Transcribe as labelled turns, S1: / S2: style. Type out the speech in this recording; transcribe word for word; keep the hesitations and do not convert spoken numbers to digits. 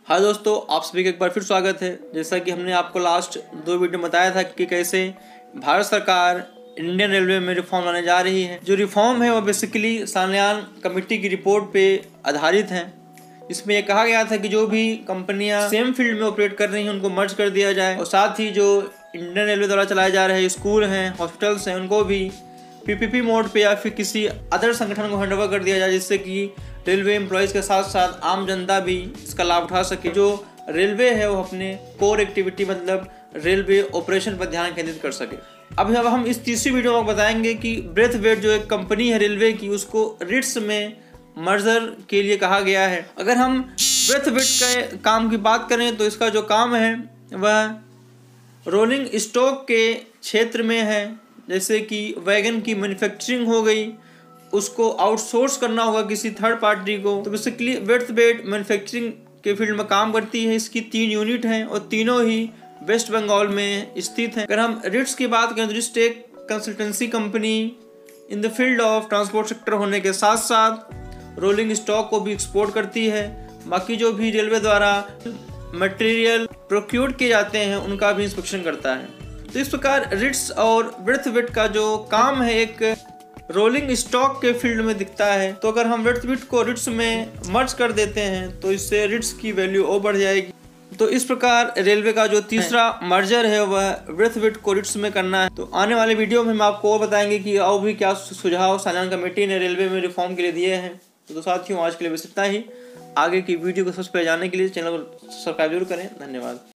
S1: हाँ दोस्तों, आप सभी का एक बार फिर स्वागत है। जैसा कि हमने आपको लास्ट दो वीडियो में बताया था कि कैसे भारत सरकार इंडियन रेलवे में रिफॉर्म लाने जा रही है। जो रिफॉर्म है वो बेसिकली सान्याल कमेटी की रिपोर्ट पे आधारित है। इसमें यह कहा गया था कि जो भी कंपनियां सेम फील्ड में ऑपरेट कर रही हैं उनको मर्ज कर दिया जाए, और साथ ही जो इंडियन रेलवे द्वारा चलाए जा रहे स्कूल हैं, हॉस्पिटल्स हैं, उनको भी पीपीपी मोड पे या फिर किसी अदर संगठन को हैंडओवर कर दिया जाए, जिससे कि रेलवे एम्प्लॉयज़ के साथ साथ आम जनता भी इसका लाभ उठा सके। जो रेलवे है वो अपने कोर एक्टिविटी मतलब रेलवे ऑपरेशन पर ध्यान केंद्रित कर सके। अब अब हम इस तीसरी वीडियो में बताएंगे कि ब्रेथवेट जो एक कंपनी है रेलवे की, उसको रिट्स में मर्जर के लिए कहा गया है। अगर हम ब्रेथवेट के काम की बात करें तो इसका जो काम है वह रोलिंग स्टॉक के क्षेत्र में है। जैसे कि वैगन की मैन्युफैक्चरिंग हो गई, उसको आउटसोर्स करना होगा किसी थर्ड पार्टी को। तो बेसिकली ब्रेथवेट मैन्युफैक्चरिंग के फील्ड में काम करती है। इसकी तीन यूनिट हैं और तीनों ही वेस्ट बंगाल में स्थित हैं। अगर हम रिट्स की बात करें तो रिट्स एक consultancy company in the field of transport sector होने के साथ साथ रोलिंग स्टॉक को भी एक्सपोर्ट करती है। बाकी जो भी रेलवे द्वारा मटेरियल प्रोक्योर किए जाते हैं उनका भी इंस्पेक्शन करता है। तो इस प्रकार रिट्स और ब्रेथवेट का जो काम है एक रोलिंग स्टॉक के फील्ड में दिखता है। तो अगर हम ब्रेथवेट को रिट्स में मर्ज कर देते हैं तो इससे रिट्स की वैल्यू और बढ़ जाएगी। तो इस प्रकार रेलवे का जो तीसरा मर्जर है वह ब्रेथवेट को रिट्स में करना है। तो आने वाले वीडियो में हम आपको और बताएंगे कि और भी क्या सुझाव सान्याल कमेटी ने रेलवे में रिफॉर्म के लिए दिए हैं। तो साथियों, आज के लिए बस इतना ही। आगे की वीडियो को सबसे पहले जानने के लिए चैनल को सब्सक्राइब जरूर करें। धन्यवाद।